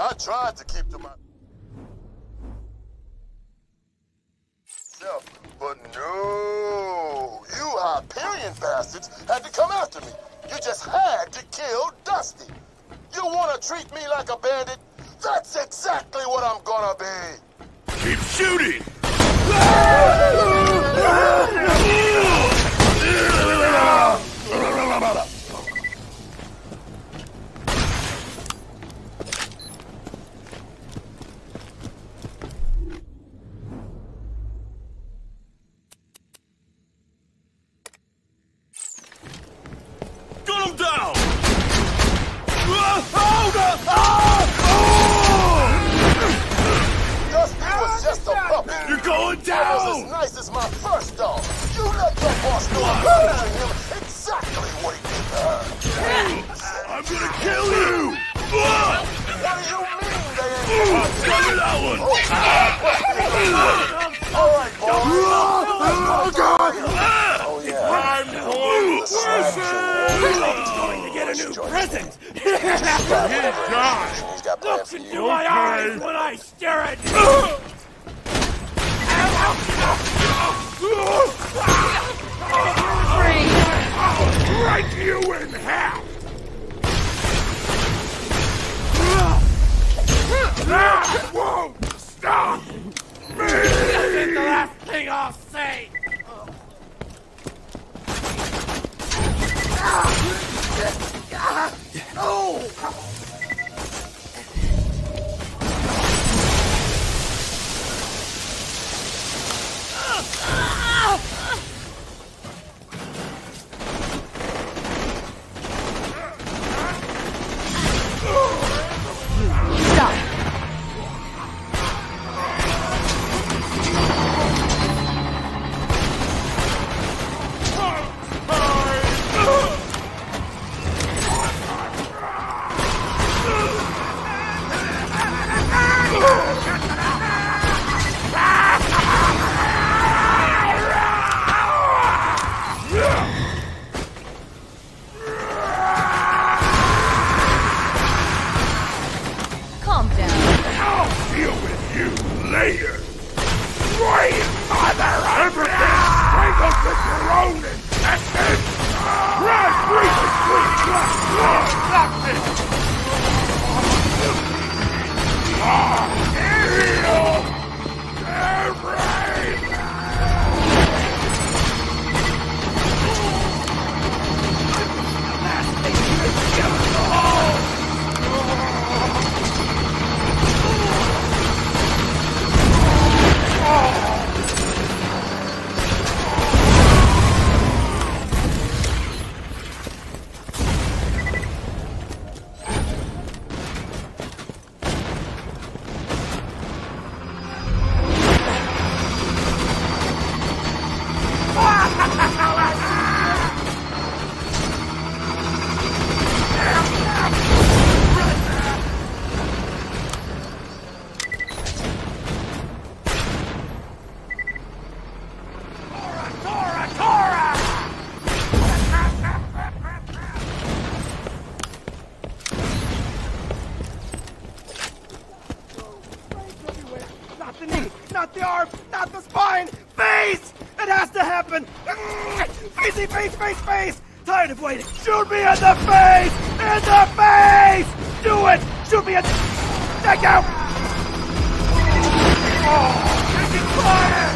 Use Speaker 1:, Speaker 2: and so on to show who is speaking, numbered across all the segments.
Speaker 1: I tried to keep to myself, but no. You Hyperion bastards had to come after me. You just had to kill Dusty. You want to treat me like a bandit? That's exactly what I'm gonna be.
Speaker 2: Keep shooting! Got him down!
Speaker 1: Dusty was just a puppy.
Speaker 2: You're going
Speaker 1: He
Speaker 2: down!
Speaker 1: was as nice as my first dog. You let your boss know I'm telling him exactly what he did to her.
Speaker 2: I'm gonna kill you!
Speaker 1: What do you mean they ain't
Speaker 2: Give me that one!
Speaker 1: All right, boy.
Speaker 2: Oh, God!
Speaker 1: Oh, yeah.
Speaker 2: I'm
Speaker 3: going to get a new present!
Speaker 1: He's got planned for you.
Speaker 3: Into my eyes when I stare at you!
Speaker 2: Break you in half! That won't stop me!
Speaker 3: That's the last thing I'll say!
Speaker 4: Calm down.
Speaker 2: I'll deal with you later! Sweet mother of strangled with your own intestines! Right, sweet stop this!
Speaker 3: Not the knee, not the arm, not the spine! Face! It has to happen! Facey, face, face, face! Tired of waiting! Shoot me in the face! In the face! Do it! Shoot me in... Take out! Oh, taking fire!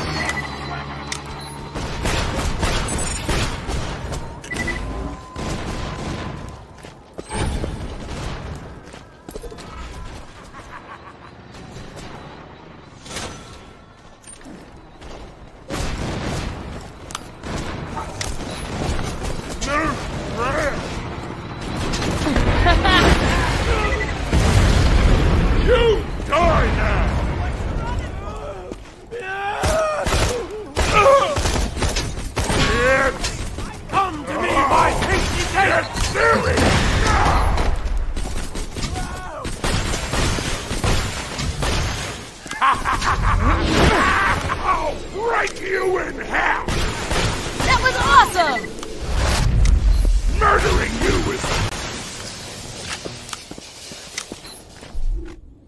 Speaker 2: You die now!
Speaker 3: Come to me, my tasty
Speaker 2: Get
Speaker 3: taste!
Speaker 2: serious! I'll break you in half!
Speaker 4: That was awesome!
Speaker 2: Murdering you is...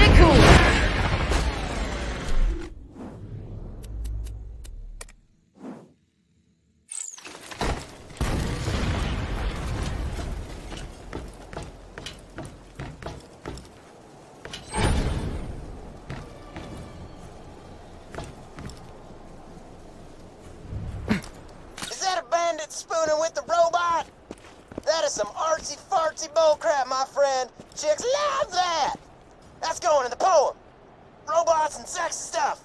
Speaker 4: Get it cool.
Speaker 5: Spooning with the robot? That is some artsy-fartsy bullcrap, my friend. Chicks love that! That's going in the poem. Robots and sex stuff.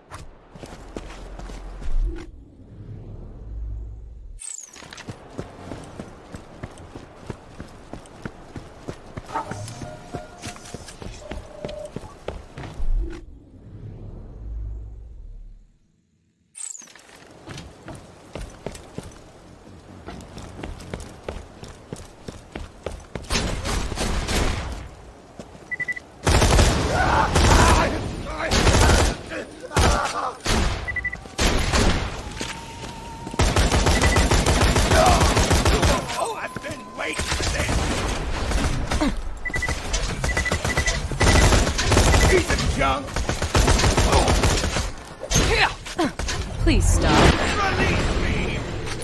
Speaker 4: Please stop.
Speaker 2: Release me!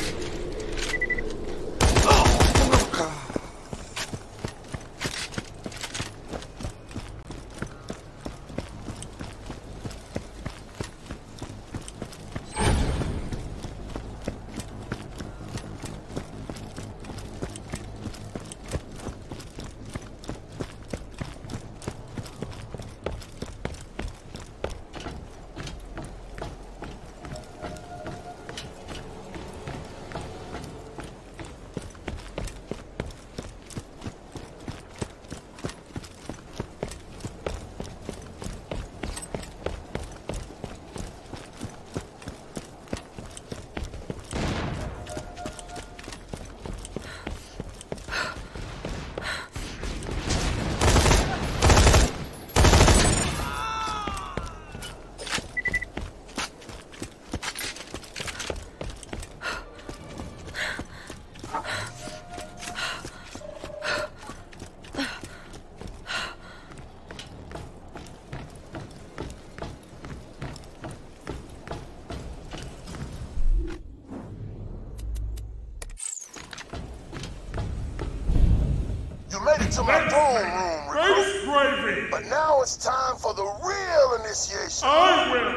Speaker 1: To my throne room,
Speaker 2: Face gravy!
Speaker 1: but now it's time for the real initiation.
Speaker 2: I will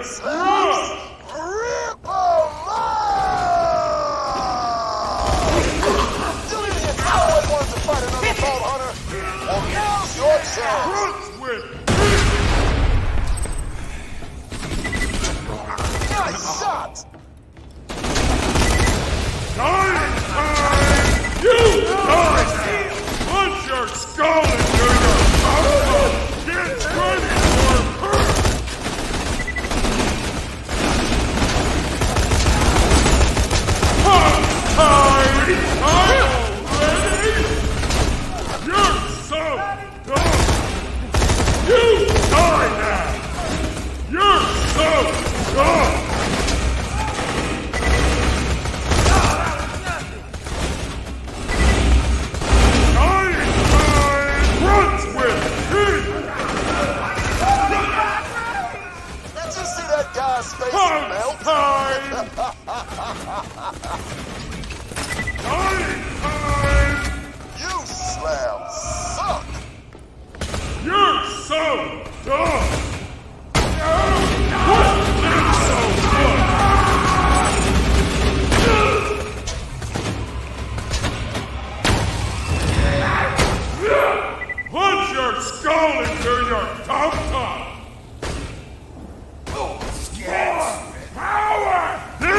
Speaker 1: Rip 'em up! You idiots always wanted to fight another Vault Hunter. Well, now's your chance.
Speaker 2: Crunch with
Speaker 1: Nice shot!
Speaker 2: dying time! You die! Punch your skull into your mouth! Get ready for hurt! Already? You're so dumb! You die now! You're so dumb!
Speaker 1: Guy's face melt.
Speaker 2: Time! Time!
Speaker 1: You slab suck.
Speaker 2: You're so dumb! What is so good? Punch your skull into your tum-tum! Power!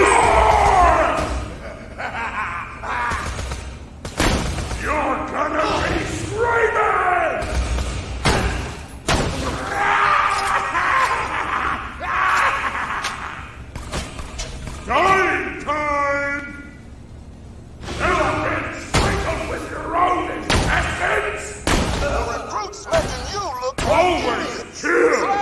Speaker 2: You're gonna be screaming! Dying time! Never been sprinkled with your own intestines!
Speaker 1: The recruit's making you look like
Speaker 2: Always
Speaker 1: idiots.
Speaker 2: chill!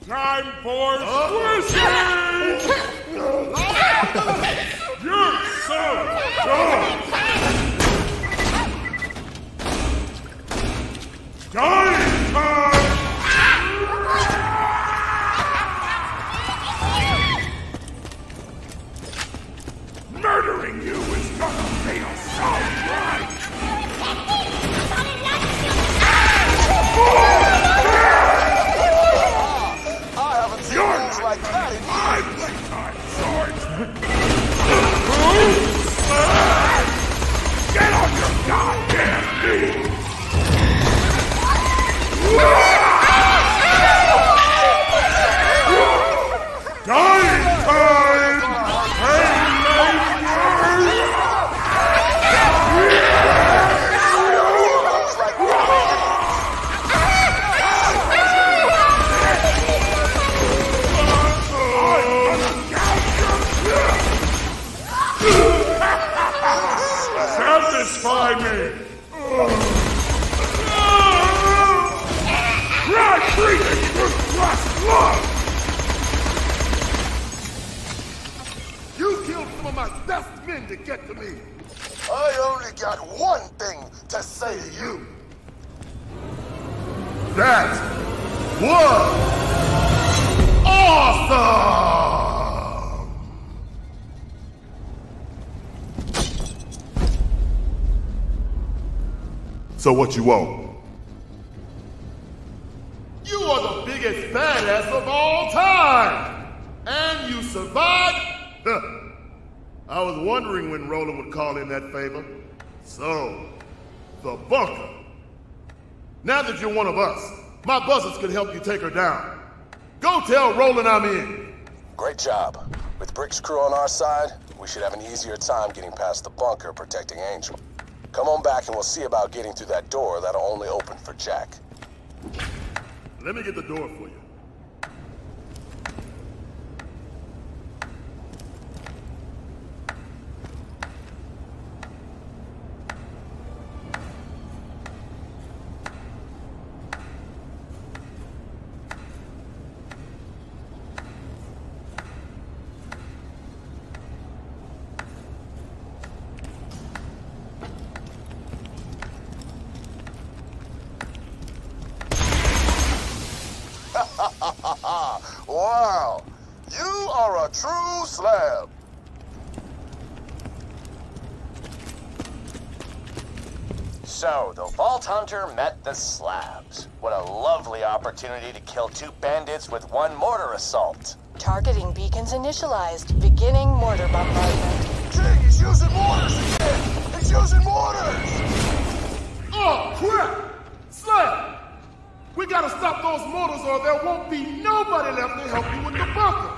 Speaker 2: Time for squishing! You're so dumb! Dying time! Murdering you is gonna feel so right!
Speaker 1: I haven't seen moves like that in
Speaker 2: My
Speaker 1: years.
Speaker 2: playtime, Sarge! Get on your goddamn knees! Dying time! Satisfy me! Try breathing through flesh blood!
Speaker 1: You killed some of my best men to get to me. I only got one thing to say to you.
Speaker 2: That was awesome!
Speaker 1: So what you want?
Speaker 2: You are the biggest badass of all time! And you survived?
Speaker 1: I was wondering when Roland would call in that favor. So, the bunker. Now that you're one of us, my buzzers could help you take her down. Go tell Roland I'm in.
Speaker 6: Great job. With Brick's crew on our side, we should have an easier time getting past the bunker protecting Angel. Come on back and we'll see about getting through that door that'll only open for Jack.
Speaker 1: Let me get the door for you. Wow, you are a true slab.
Speaker 5: So, the Vault Hunter met the slabs. What a lovely opportunity to kill two bandits with one mortar assault.
Speaker 7: Targeting beacons initialized. Beginning mortar bombardment.
Speaker 1: King, he's using mortars again. He's using mortars.
Speaker 2: Oh, crap! Slab! We gotta stop those mortars or there won't be nobody left to help you with the bunker!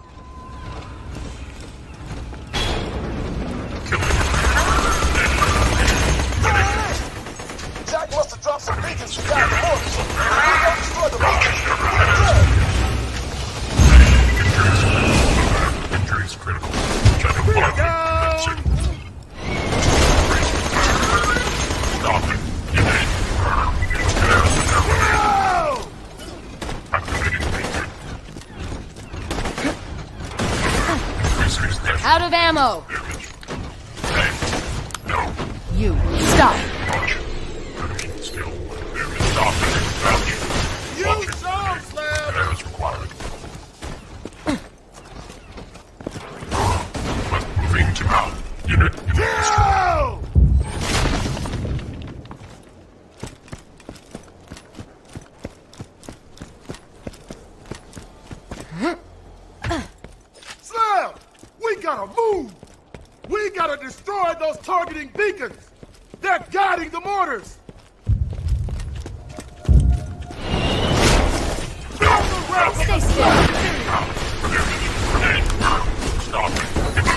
Speaker 1: Jack must have dropped some beacons to guide the mortars. We don't destroy the bunker.
Speaker 2: Injury is critical. Checking blood. That's it. Stop it. You need.
Speaker 4: Out of ammo!
Speaker 2: No.
Speaker 4: You, stop!
Speaker 2: Still. Stop it.
Speaker 1: You sound slab.
Speaker 2: That is required. Moving to mouth. Unit.
Speaker 1: Slab! We gotta move! We gotta destroy those targeting beacons! They're guiding the mortars!
Speaker 4: Stay still!
Speaker 2: Stop it.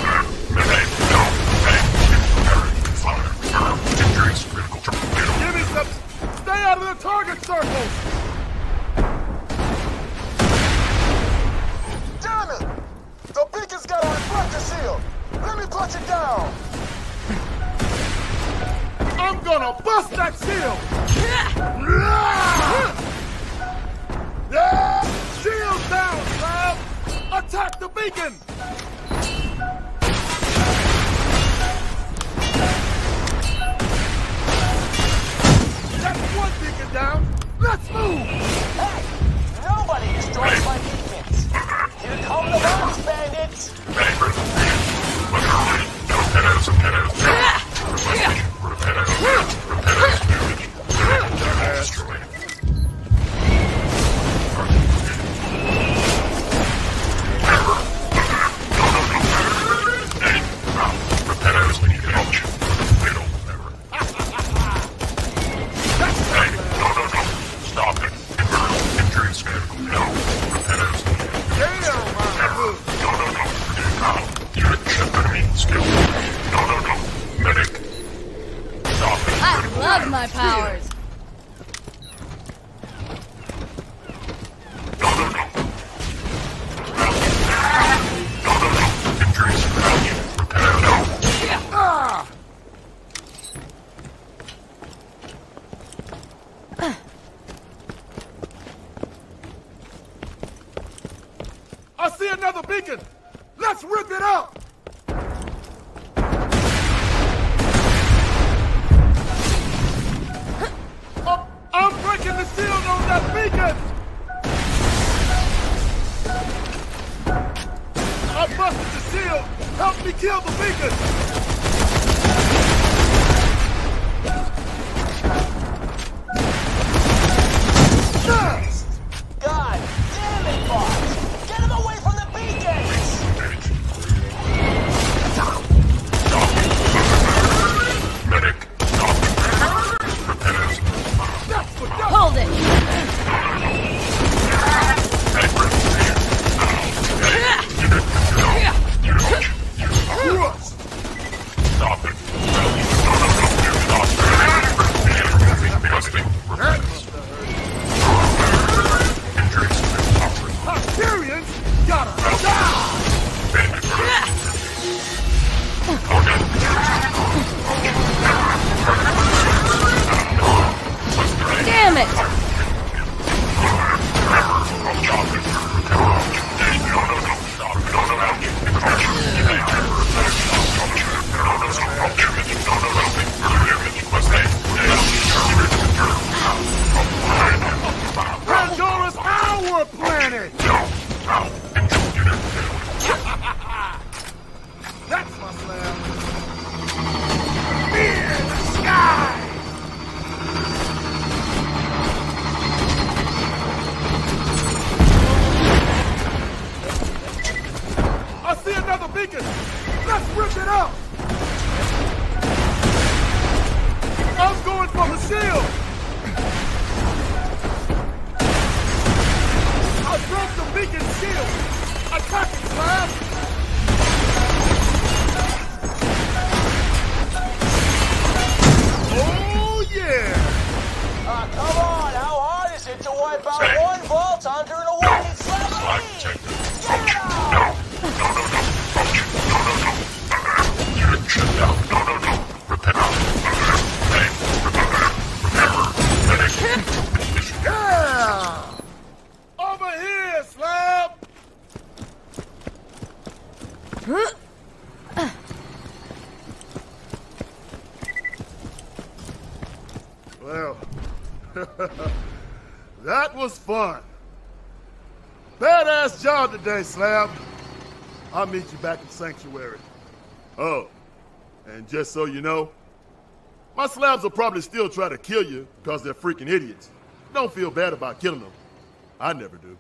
Speaker 1: Give me some... Stay out of the target circle! Damn it! The beacon's got a reflector shield! Let me punch it down! I'm gonna bust that shield! Shield
Speaker 3: beacon! That's one beacon down! Let's move!
Speaker 5: Hey! Nobody destroys my beacons! Here come the box bandits!
Speaker 4: I love my powers.
Speaker 3: I see another beacon! Let's rip it up! I'm breaking the shield on that beacon! I busted the shield! Help me kill the beacon!
Speaker 5: God damn it, boss! Get him away from the beacons!
Speaker 2: Medic,
Speaker 4: Hold it.
Speaker 2: stop it.
Speaker 3: Hyperions gotta die!
Speaker 4: Damn it.
Speaker 3: Pandora's our planet! That's my slam! Fear the sky! I see another beacon! Let's rip it up! I'm going for the shield! I broke the beacon shield! Attack it, Slab! Oh, yeah!
Speaker 5: Come on, how hard is it to wipe out one vault under an awaiting submarine? Get out!
Speaker 3: Yeah! Over here, Slab! Well, that was fun. Badass job today, Slab. I'll meet you back in Sanctuary. Oh, and just so you know, my slabs will probably still try to kill you because they're freaking idiots. Don't feel bad about killing them. I never do.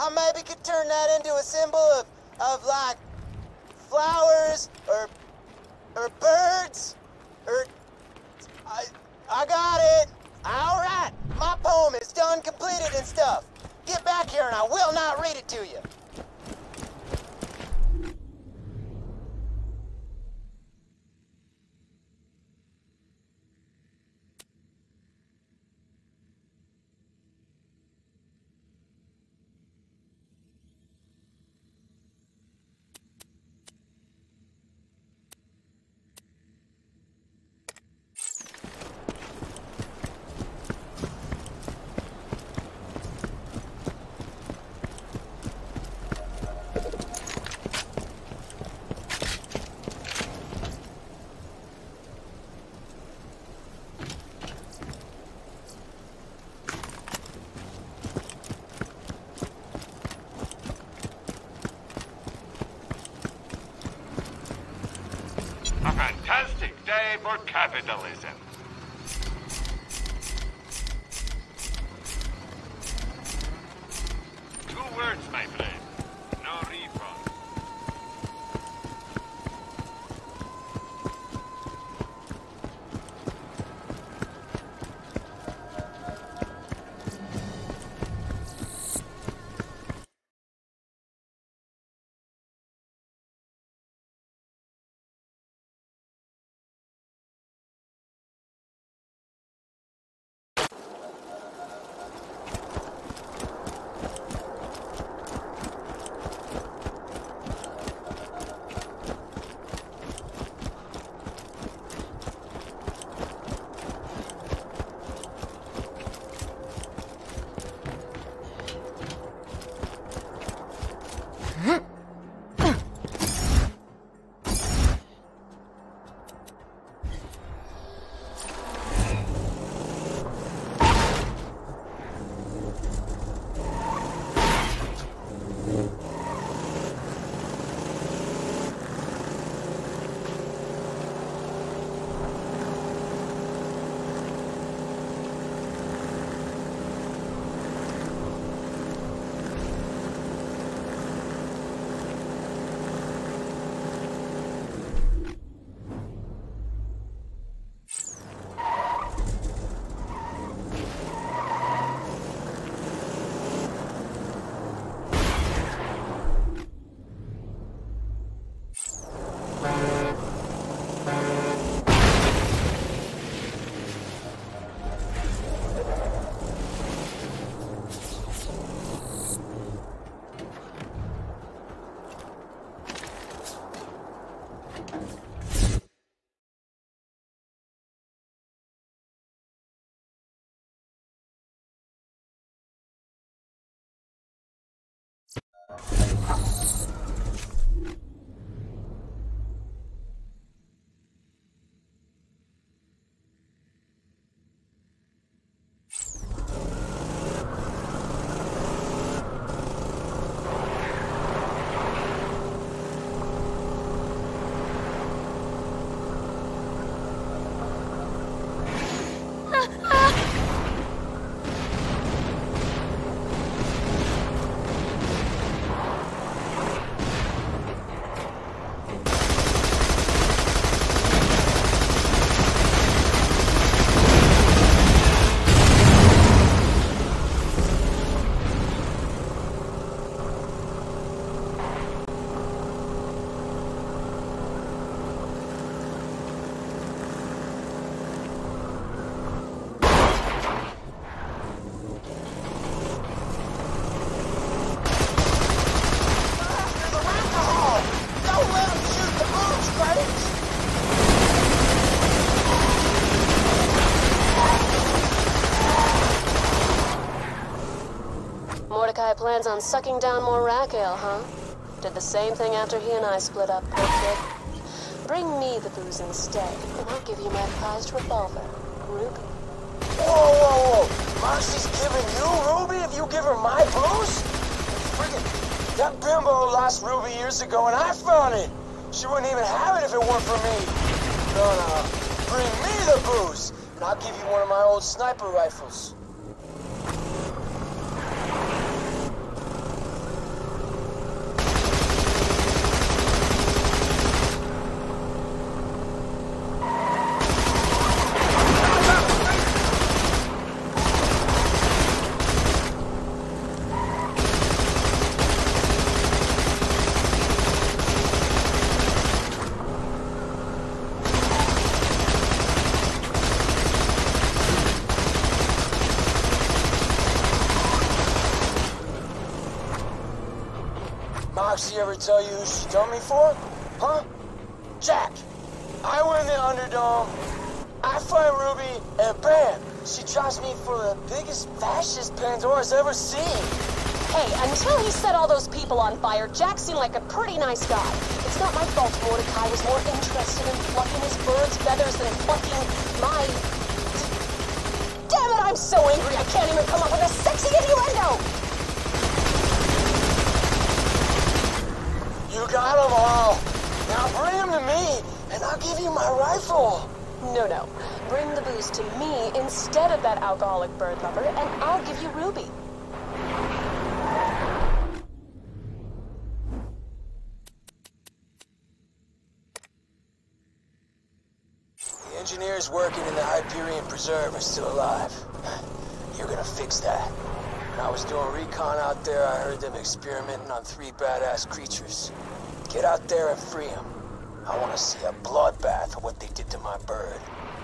Speaker 5: I maybe could turn that into a symbol of like flowers or birds or I got it. All right, my poem is done, completed and stuff. Get back here and I will not read it to you.
Speaker 2: A fantastic day for capitalism. Two words, my friend. No refund.
Speaker 7: Mordecai plans on sucking down more rack ale, huh? Did the same thing after he and I split up, poor kid. Bring me the booze instead, and I'll give you my prized revolver, Ruby.
Speaker 5: Whoa, whoa, whoa! Marcy's giving you Ruby if you give her my booze? Friggin', that bimbo lost Ruby years ago and I found it! She wouldn't even have it if it weren't for me! No, bring me the booze, and I'll give you one of my old sniper rifles. Roxy ever tell you who she done me for? Huh? Jack! I win the Underdome, I fight Ruby, and bam! She drops me for the biggest fascist Pandora's ever seen.
Speaker 7: Hey, until he set all those people on fire, Jack seemed like a pretty nice guy. It's not my fault Mordecai was more interested in plucking his bird's feathers than plucking my... Damn it, I'm so angry I can't even come up with a sexy innuendo!
Speaker 5: You got them all. Now bring them to me, and I'll give you my rifle.
Speaker 7: No. Bring the booze to me instead of that alcoholic bird lover, and I'll give you Ruby.
Speaker 5: The engineers working in the Hyperion Preserve are still alive. You're gonna fix that. When I was doing recon out there, I heard them experimenting on 3 badass creatures. Get out there and free them. I want to see a bloodbath of what they did to my bird.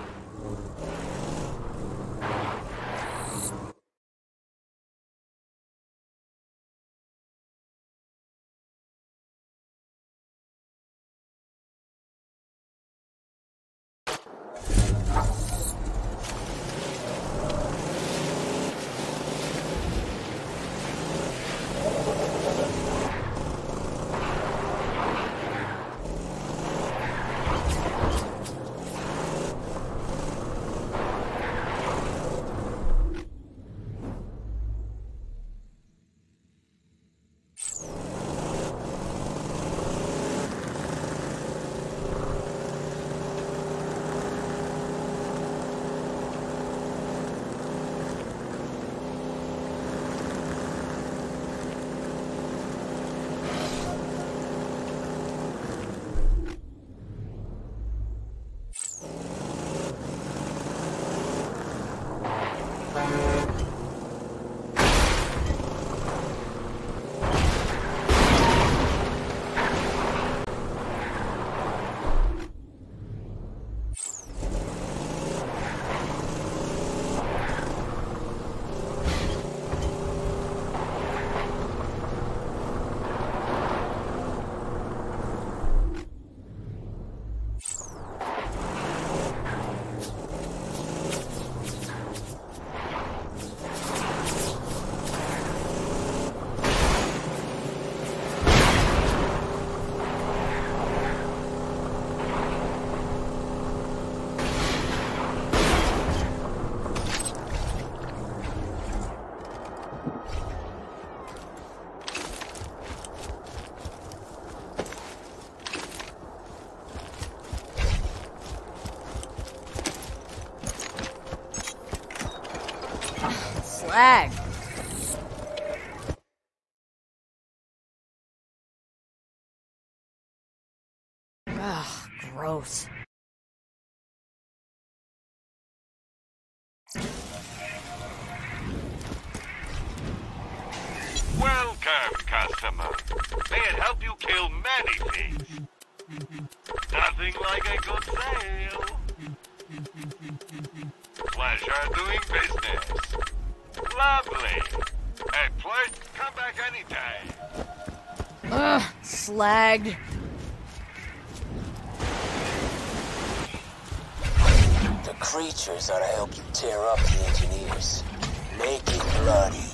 Speaker 4: Slag. Ugh, gross.
Speaker 2: Welcome, customer. May it help you kill many thieves. Nothing like a good sale. Pleasure doing business. Lovely. Hey, please come back anytime.
Speaker 4: Ugh, slagged.
Speaker 5: The creatures ought to help you tear up the engineers. Make it bloody.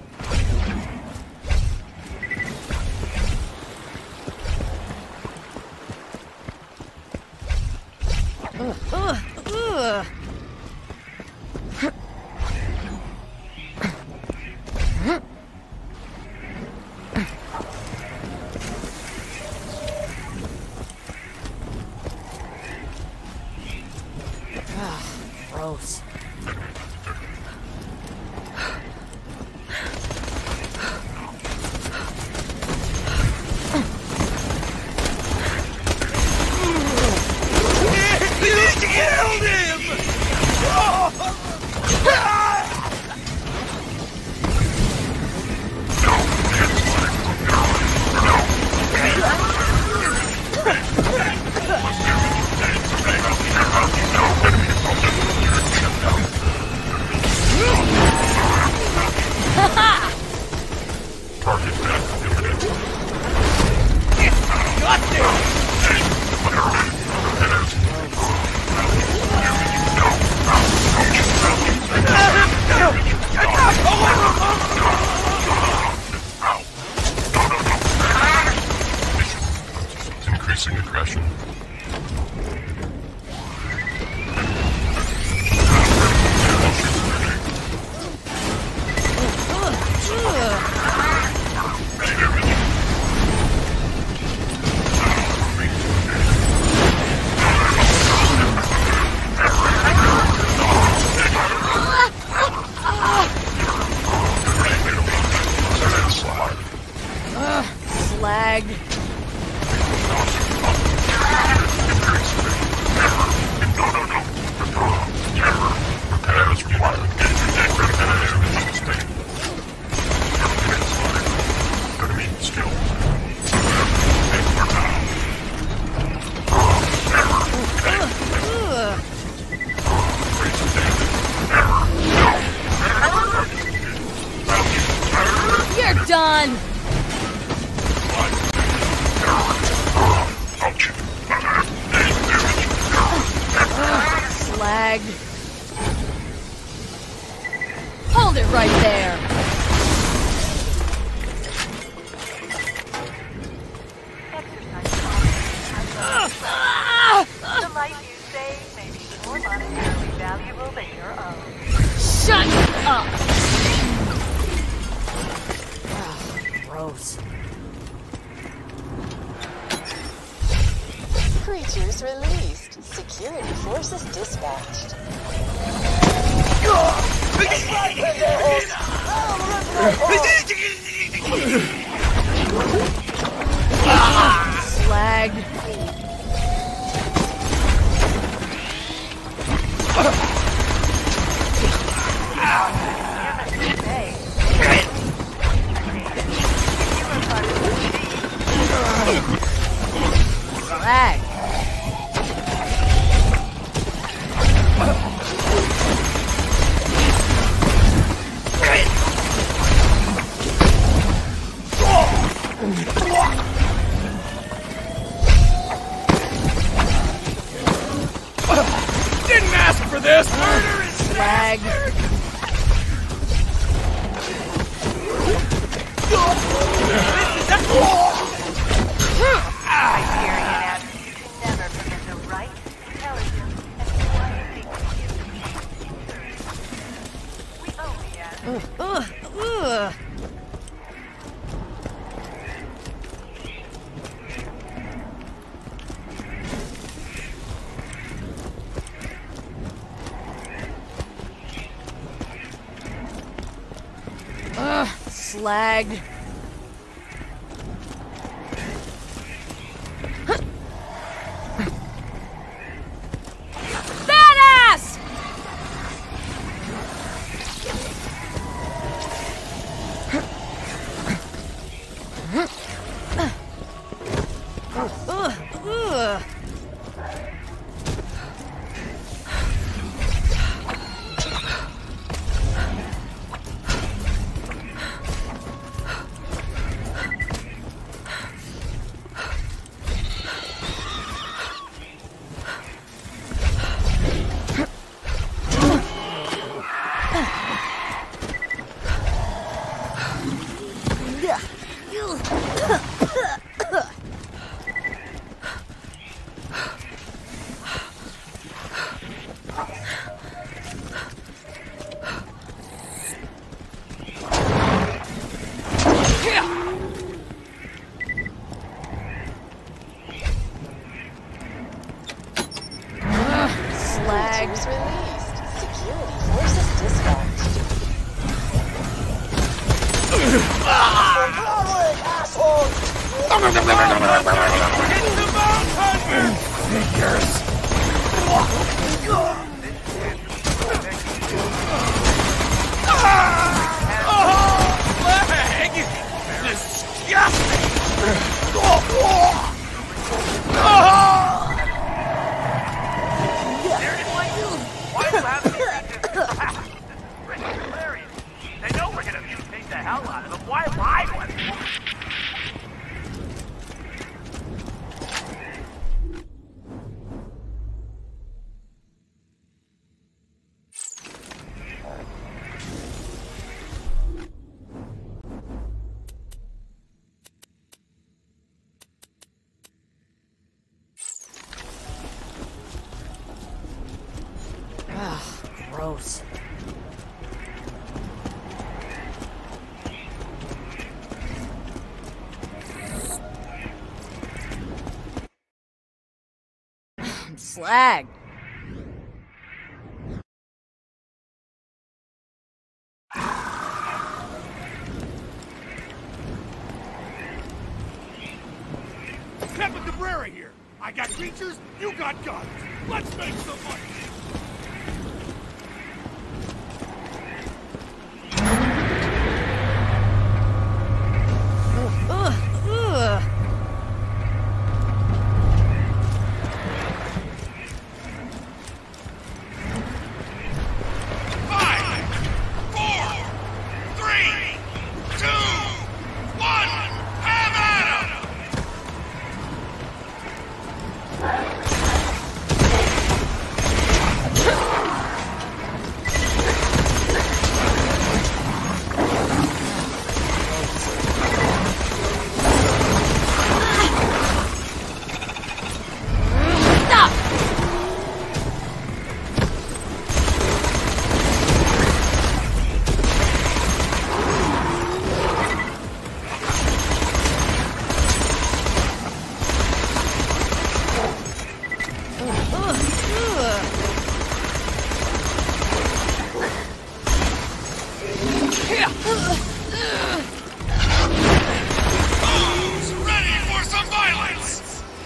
Speaker 4: Ugh. Gross. on! Slag. Hold it right there.
Speaker 8: The life you save may be more monetarily valuable than your own.
Speaker 4: Shut up! Gross.
Speaker 7: Creatures released. Security forces dispatched.
Speaker 4: Slag. Slag.
Speaker 3: Didn't ask for this! Murder is
Speaker 4: Slag.
Speaker 8: Criterion asks you to never forget the right, intelligence, and quiet things we only ask.
Speaker 4: Slag. Badass!
Speaker 7: Creatures released. Security forces dispatched.
Speaker 1: Broadway, asshole!
Speaker 3: Why do you have these things? Rick and hilarious. They know we're gonna mutate the hell out of them. Why lie with them?
Speaker 4: Gross. Slag.
Speaker 2: Captain Cabrera here. I got creatures, you got guns. Let's make some money. Who's ready for some violence?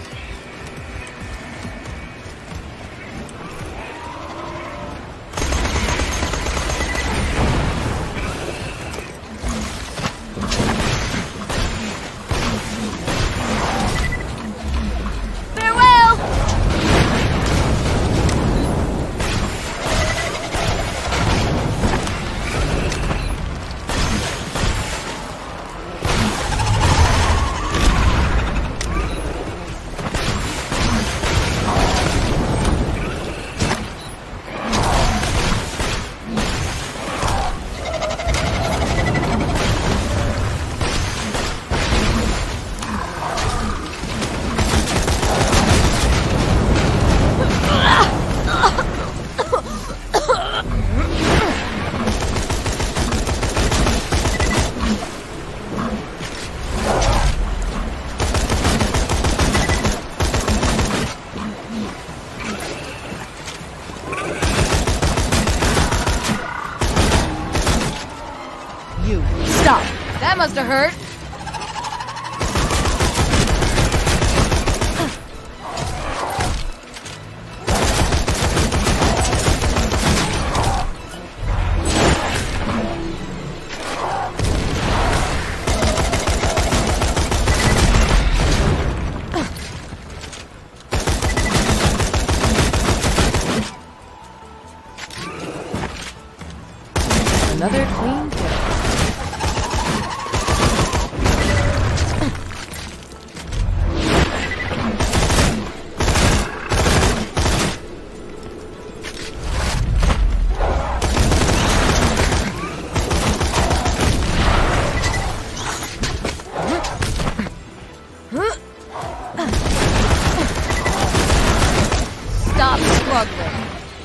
Speaker 4: Farewell! You, stop! That must have hurt! Another clean kill. Stop struggling.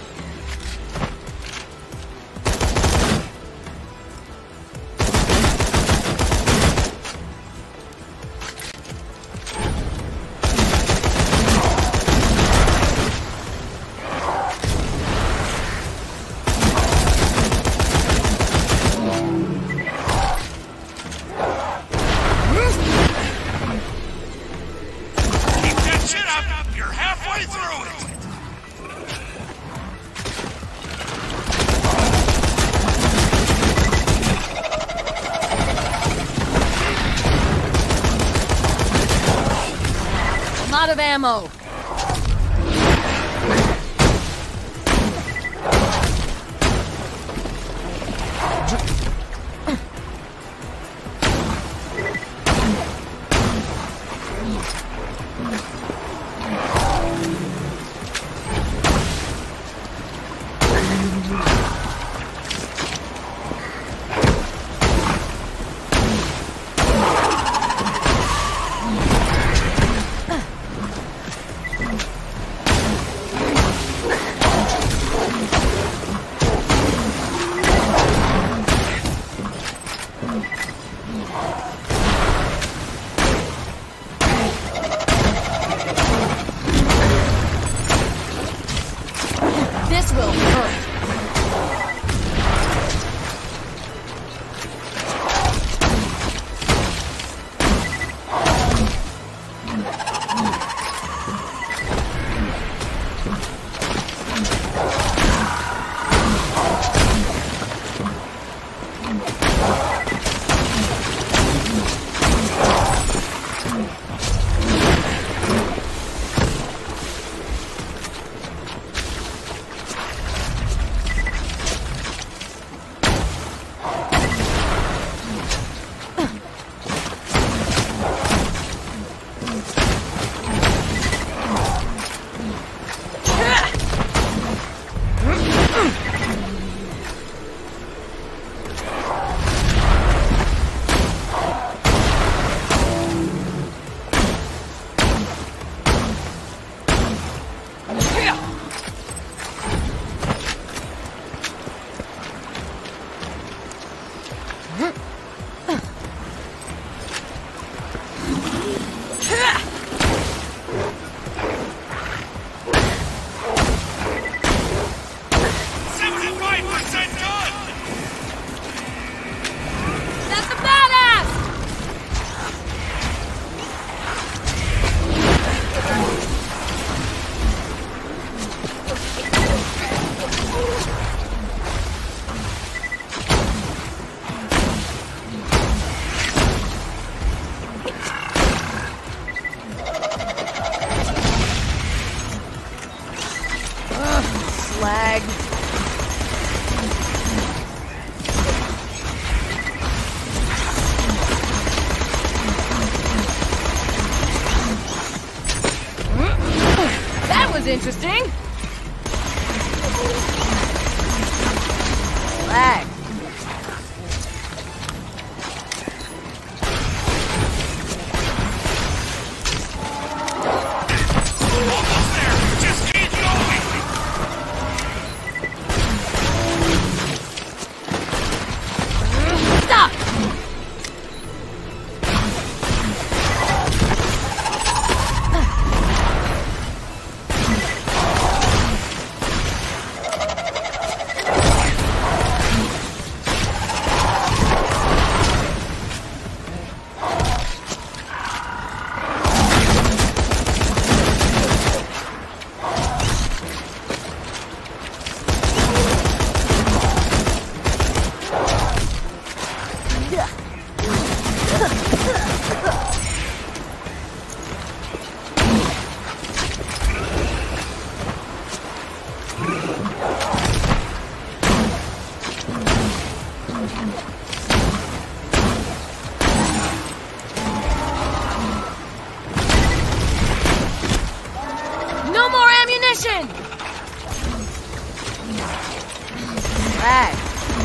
Speaker 2: Keep that shit up! You're halfway through it!
Speaker 4: I'm out of ammo. This will hurt. interesting. Lag. No more ammunition! Lag.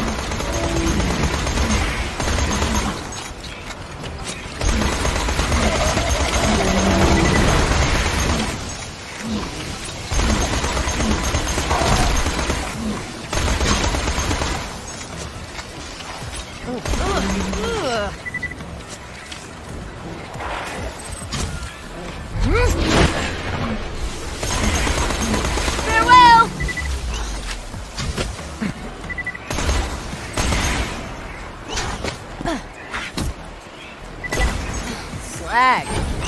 Speaker 4: Farewell! Slag.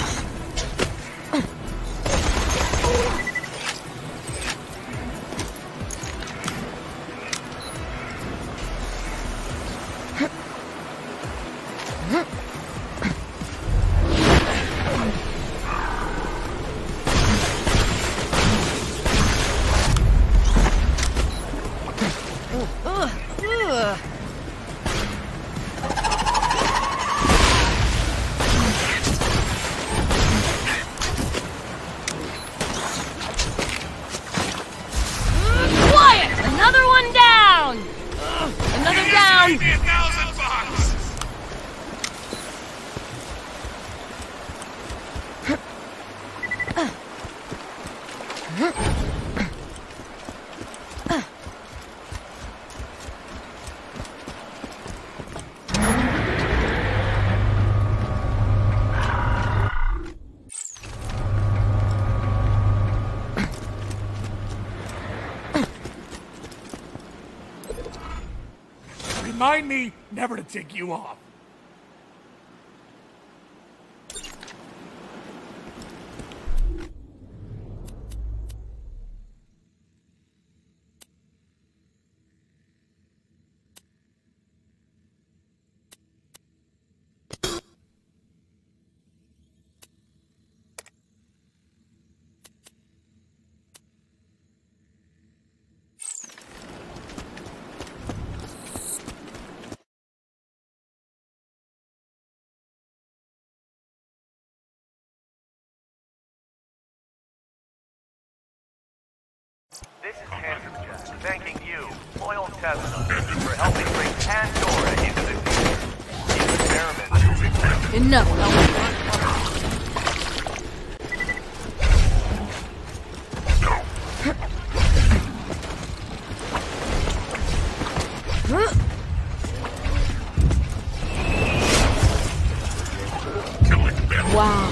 Speaker 4: Quiet! Another one down! Another down!
Speaker 2: Give me $1,000! Remind me never to take you off.
Speaker 9: This is Handsome Jack, thanking you, loyal Tesla, for helping bring Pandora into the future. The experiment.
Speaker 4: Enough, wow.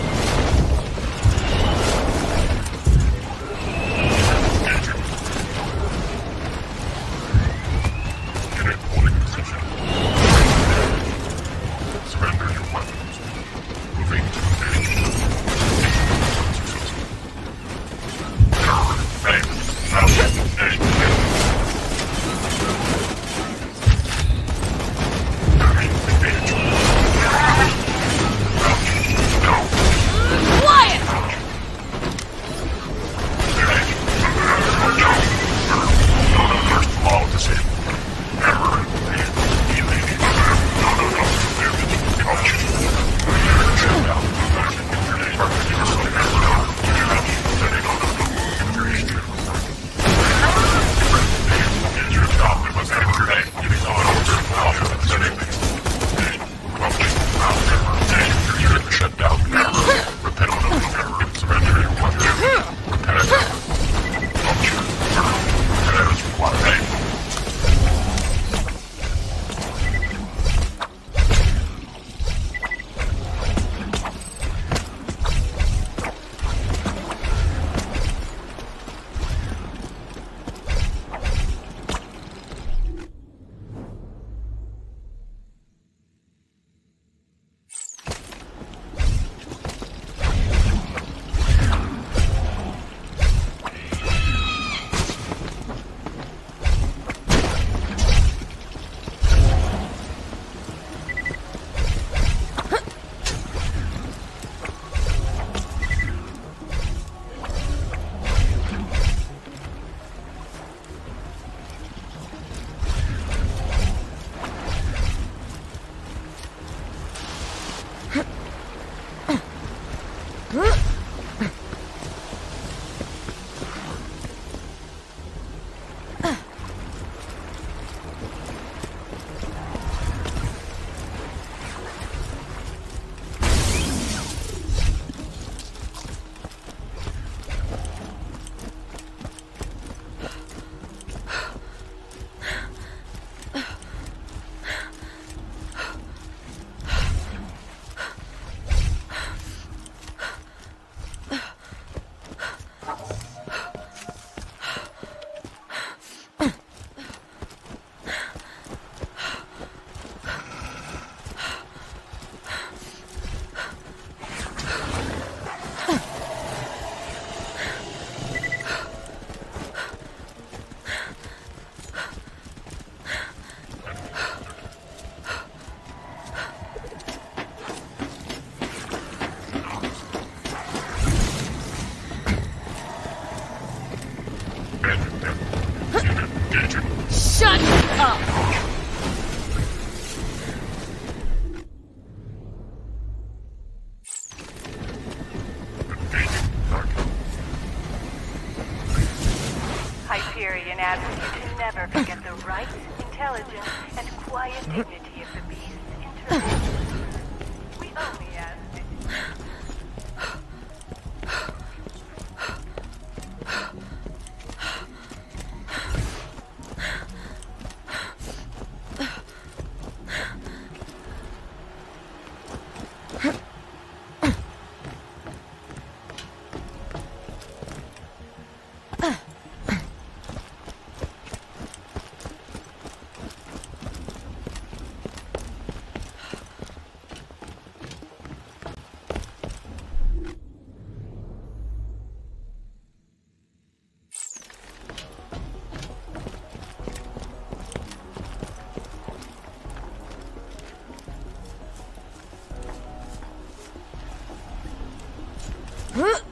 Speaker 2: Surrender your weapons.
Speaker 8: ask you to never forget the right, intelligence, and quiet dignity of the beast's intervention. We only ask that
Speaker 4: Huh?